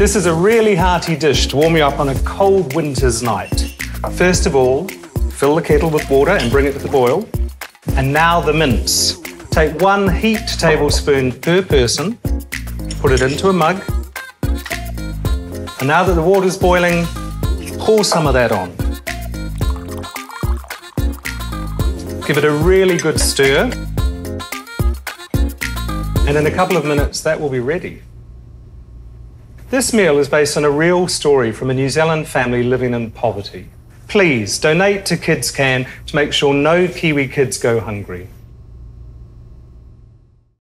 This is a really hearty dish to warm you up on a cold winter's night. First of all, fill the kettle with water and bring it to the boil. And now the mince. Take 1 heaped tablespoon per person, put it into a mug. And now that the water's boiling, pour some of that on. Give it a really good stir. And in a couple of minutes, that will be ready. This meal is based on a real story from a New Zealand family living in poverty. Please donate to Kids Can to make sure no Kiwi kids go hungry.